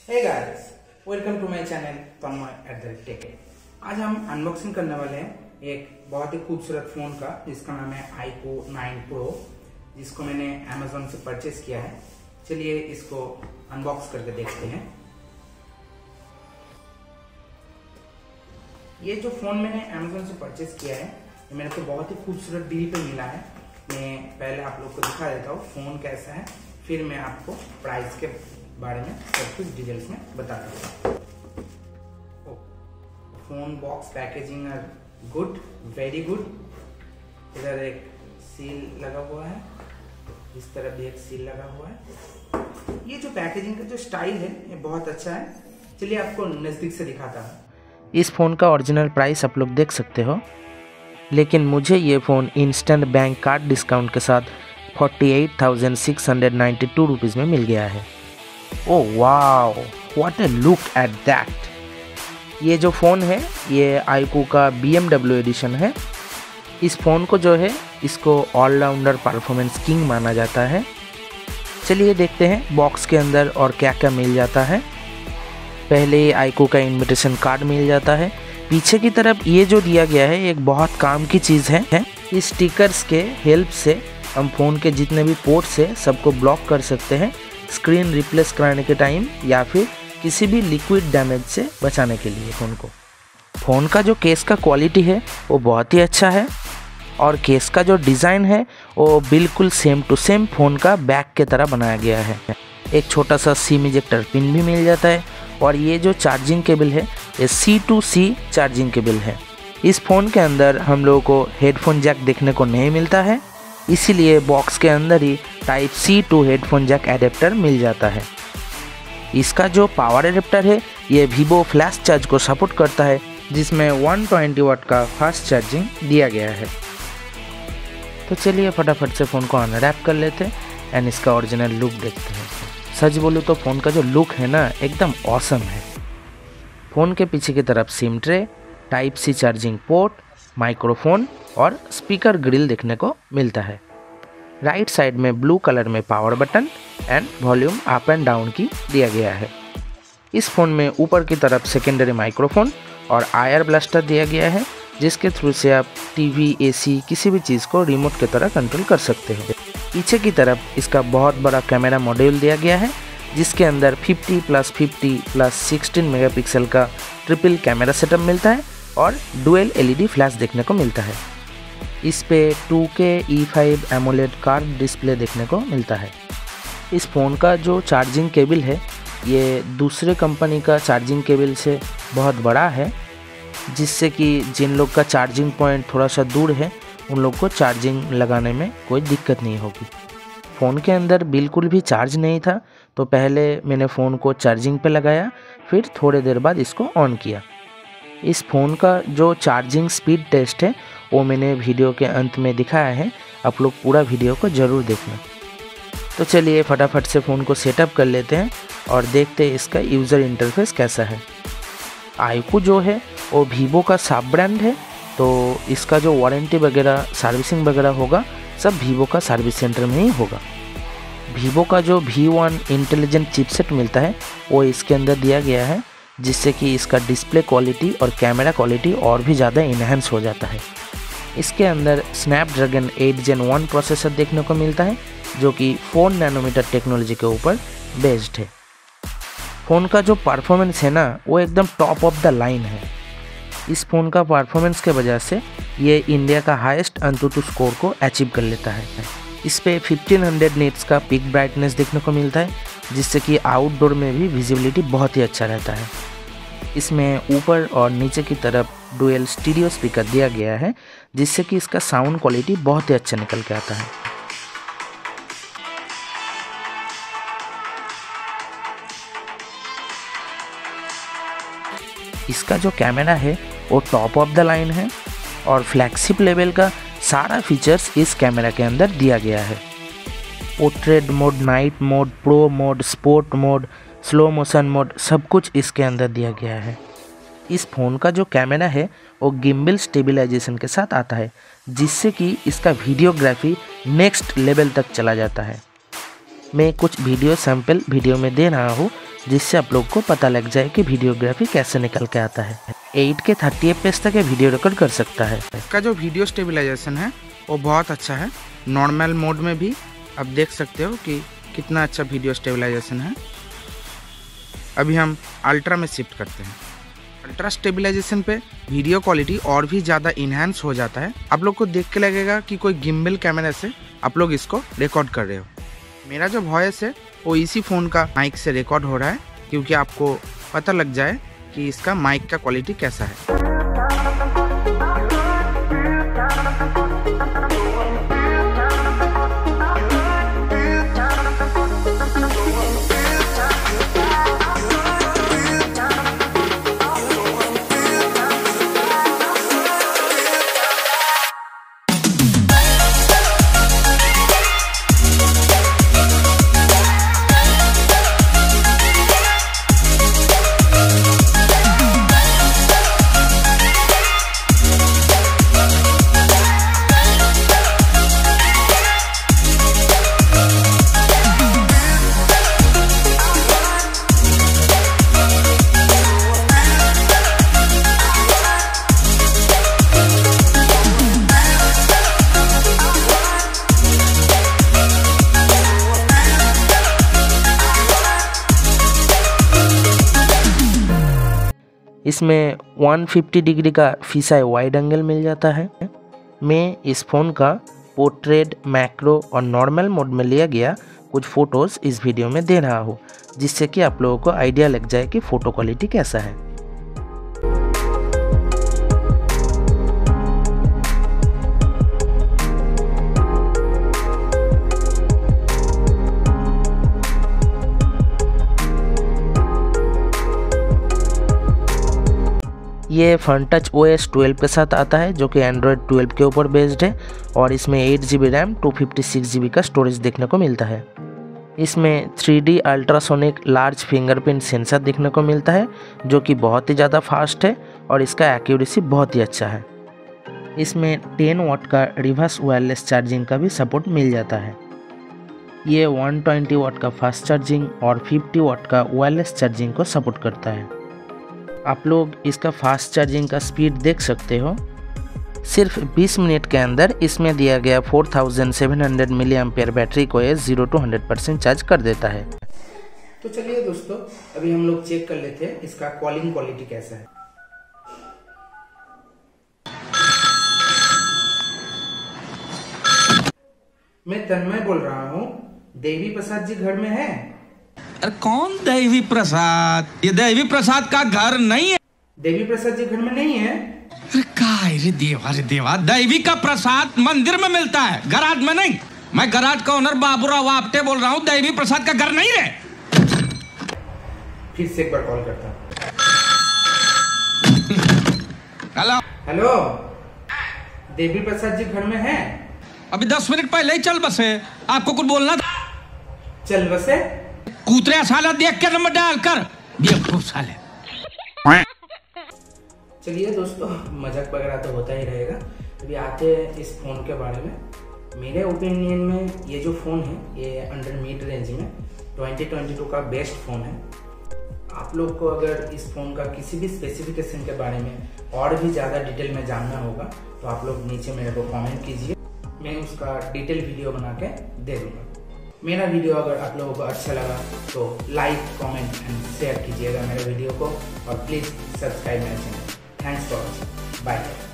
Hey guys, welcome to my channel @टेक। आज हम अनबॉक्सिंग करने वाले हैं एक बहुत ही खूबसूरत फोन का, जिसका नाम है iQOO 9 Pro, जिसको मैंने Amazon से परचेस किया है। चलिए इसको अनबॉक्स करके देखते हैं। ये जो फोन मैंने Amazon से परचेस किया है, ये मेरे को बहुत ही खूबसूरत डील पे मिला है। मैं पहले आप लोग को दिखा देता हूँ फोन कैसा है, फिर मैं आपको प्राइस के बारे में सब कुछ डिटेल्स में बताता हूँ। Phone box packaging are good, very good. इधर एक सील लगा हुआ है, इस तरफ भी एक सील लगा हुआ है। ये जो पैकेजिंग का जो स्टाइल है ये बहुत अच्छा है। चलिए आपको नजदीक से दिखाता हूँ। इस फ़ोन का ओरिजिनल प्राइस आप लोग देख सकते हो, लेकिन मुझे ये phone instant bank card discount के साथ 48,692 रुपीज़ में मिल गया है। Oh wow, what a look at that. ये जो फ़ोन है ये iQOO का BMW एडिशन है। इस फ़ोन को जो है इसको ऑलराउंडर परफॉर्मेंस किंग माना जाता है। चलिए देखते हैं बॉक्स के अंदर और क्या क्या मिल जाता है। पहले iQOO का इन्विटेशन कार्ड मिल जाता है। पीछे की तरफ ये जो दिया गया है एक बहुत काम की चीज़ है। इस स्टिकर्स के हेल्प से हम फ़ोन के जितने भी पोर्ट्स है सबको ब्लॉक कर सकते हैं, स्क्रीन रिप्लेस कराने के टाइम या फिर किसी भी लिक्विड डैमेज से बचाने के लिए फ़ोन को। फ़ोन का जो केस का क्वालिटी है वो बहुत ही अच्छा है, और केस का जो डिज़ाइन है वो बिल्कुल सेम टू सेम फ़ोन का बैक के तरह बनाया गया है। एक छोटा सा सिम इजेक्टर पिन भी मिल जाता है, और ये जो चार्जिंग केबल है ये C2C चार्जिंग केबल है। इस फ़ोन के अंदर हम लोगों को हेडफोन जैक देखने को नहीं मिलता है, इसीलिए बॉक्स के अंदर ही Type-C to headphone jack adapter मिल जाता है। इसका जो पावर एडेप्टर है ये Vivo फ्लैश चार्ज को सपोर्ट करता है, जिसमें 120 वाट का फास्ट चार्जिंग दिया गया है। तो चलिए फटाफट से फ़ोन को अनरैप कर लेते हैं एंड इसका ओरिजिनल लुक देखते हैं। सच बोलूँ तो फ़ोन का जो लुक है ना एकदम ऑसम है। फ़ोन के पीछे की तरफ SIM tray, Type-C charging port, microphone और स्पीकर ग्रिल देखने को मिलता है। राइट साइड में ब्लू कलर में power button and volume up and down key दिया गया है। इस फ़ोन में ऊपर की तरफ सेकेंडरी माइक्रोफोन और आयर ब्लास्टर दिया गया है, जिसके थ्रू से आप टीवी, एसी किसी भी चीज़ को रिमोट की तरह कंट्रोल कर सकते हैं। पीछे की तरफ इसका बहुत बड़ा कैमरा मॉड्यूल दिया गया है, जिसके अंदर 50+50+16 मेगापिक्सल का ट्रिपल कैमरा सेटअप मिलता है और डुअल LED फ्लैश देखने को मिलता है। इस पे 2K E5 AMOLED curve display देखने को मिलता है। इस फ़ोन का जो चार्जिंग केबल है ये दूसरे कंपनी का चार्जिंग केबल से बहुत बड़ा है, जिससे कि जिन लोग का चार्जिंग पॉइंट थोड़ा सा दूर है उन लोग को चार्जिंग लगाने में कोई दिक्कत नहीं होगी। फ़ोन के अंदर बिल्कुल भी चार्ज नहीं था, तो पहले मैंने फ़ोन को चार्जिंग पे लगाया, फिर थोड़ी देर बाद इसको ऑन किया। इस फ़ोन का जो चार्जिंग स्पीड टेस्ट है वो मैंने वीडियो के अंत में दिखाया है, आप लोग पूरा वीडियो को ज़रूर देखना। तो चलिए फटाफट से फ़ोन को सेटअप कर लेते हैं और देखते हैं इसका यूज़र इंटरफेस कैसा है। iQOO जो है वो Vivo का सब ब्रांड है, तो इसका जो वारंटी वगैरह सर्विसिंग वगैरह होगा सब Vivo का सर्विस सेंटर में ही होगा। Vivo का जो V1 इंटेलिजेंट चिपसेट मिलता है वो इसके अंदर दिया गया है, जिससे कि इसका डिस्प्ले क्वालिटी और कैमरा क्वालिटी और भी ज़्यादा इन्हेंस हो जाता है। इसके अंदर स्नैपड्रैगन 8 Gen 1 प्रोसेसर देखने को मिलता है, जो कि 4 नैनोमीटर टेक्नोलॉजी के ऊपर बेस्ड है। फ़ोन का जो परफॉर्मेंस है ना वो एकदम टॉप ऑफ द लाइन है। इस फ़ोन का परफॉर्मेंस के वजह से ये इंडिया का हाईएस्ट AnTuTu स्कोर को अचीव कर लेता है। इस पे 1500 निट्स का पिक ब्राइटनेस देखने को मिलता है, जिससे कि आउटडोर में भी विजिबिलिटी बहुत ही अच्छा रहता है। इसमें ऊपर और नीचे की तरफ डुअल स्टीरियो स्पीकर दिया गया है, जिससे कि इसका साउंड क्वालिटी बहुत ही अच्छा निकल के आता है। इसका जो कैमरा है वो टॉप ऑफ द लाइन है, और फ्लैगशिप लेवल का सारा फीचर्स इस कैमरा के अंदर दिया गया है। Portrait mode, night mode, pro mode, sport mode, slow motion mode सब कुछ इसके अंदर दिया गया है। इस फ़ोन का जो कैमरा है वो गिम्बल स्टेबलाइजेशन के साथ आता है, जिससे कि इसका वीडियोग्राफी नेक्स्ट लेवल तक चला जाता है। मैं कुछ वीडियो सैंपल वीडियो में दे रहा हूँ, जिससे आप लोग को पता लग जाए कि वीडियोग्राफी कैसे निकल के आता है। 8K 30 FPS तक ये वीडियो रिकॉर्ड कर सकता है। इसका जो वीडियो स्टेबलाइजेशन है वो बहुत अच्छा है। नॉर्मल मोड में भी आप देख सकते हो कि कितना अच्छा वीडियो स्टेबलाइजेशन है। अभी हम अल्ट्रा में शिफ्ट करते हैं। अल्ट्रा स्टेबलाइजेशन पे वीडियो क्वालिटी और भी ज़्यादा इन्हांस हो जाता है। आप लोग को देख के लगेगा कि कोई गिम्बल कैमरा से आप लोग इसको रिकॉर्ड कर रहे हो। मेरा जो वॉइस है वो इसी फ़ोन का माइक से रिकॉर्ड हो रहा है, क्योंकि आपको पता लग जाए कि इसका माइक का क्वालिटी कैसा है। इसमें 150 डिग्री का फिशाई वाइड एंगल मिल जाता है। मैं इस फ़ोन का पोर्ट्रेट, मैक्रो और नॉर्मल मोड में लिया गया कुछ फ़ोटोज़ इस वीडियो में दे रहा हूँ, जिससे कि आप लोगों को आइडिया लग जाए कि फ़ोटो क्वालिटी कैसा है। ये FunTouch OS 12 के साथ आता है, जो कि Android 12 के ऊपर बेस्ड है, और इसमें 8GB रैम 256GB का स्टोरेज देखने को मिलता है। इसमें 3D ultrasonic large fingerprint sensor देखने को मिलता है, जो कि बहुत ही ज़्यादा फास्ट है और इसका एक्यूरेसी बहुत ही अच्छा है। इसमें 10 वाट का रिवर्स वायरलेस चार्जिंग का भी सपोर्ट मिल जाता है। ये 120 वाट का फास्ट चार्जिंग और 50 वाट का वायरलेस चार्जिंग को सपोर्ट करता है। आप लोग इसका फास्ट चार्जिंग का स्पीड देख सकते हो। सिर्फ 20 मिनट के अंदर इसमें दिया गया 4700 मिली एम्पेयर बैटरी को ये 0 to 100% चार्ज कर देता है। तो चलिए दोस्तों, अभी हम लोग चेक कर लेते हैं इसका कॉलिंग क्वालिटी कैसा है। मैं तन्मय बोल रहा हूँ। देवी प्रसाद जी घर में है? अरे कौन देवी प्रसाद? ये देवी प्रसाद का घर नहीं है। देवी प्रसाद जी घर में नहीं है? अरे देवा, देवी का प्रसाद मंदिर में मिलता है, गराज में नहीं। मैं गराज का ओनर बाबूराव आपटे बोल रहा हूँ। देवी प्रसाद का घर नहीं है। फिर से एक बार कॉल करता। हेलो हेलो, देवी प्रसाद जी घर में है? अभी 10 मिनट पहले ही चल बसे। आपको कुछ बोलना था? चल बसे? कूतरे साला देख के नंबर डाल कर बेवकूफ साले। चलिए दोस्तों, मजाक वगैरह तो होता ही रहेगा। अभी आते हैं इस फोन के बारे में। मेरे ओपिनियन में ये जो फोन है ये अंडर मिड रेंज में 2022 का बेस्ट फोन है। आप लोग को अगर इस फोन का किसी भी स्पेसिफिकेशन के बारे में और भी ज्यादा डिटेल में जानना होगा तो आप लोग नीचे मेरे को कमेंट कीजिए, मैं उसका डिटेल वीडियो बना के दे दूंगा। मेरा वीडियो अगर आप लोगों को अच्छा लगा तो लाइक, कमेंट एंड शेयर कीजिएगा मेरे वीडियो को, और प्लीज सब्सक्राइब मेरे channel. Thanks for watching. Bye.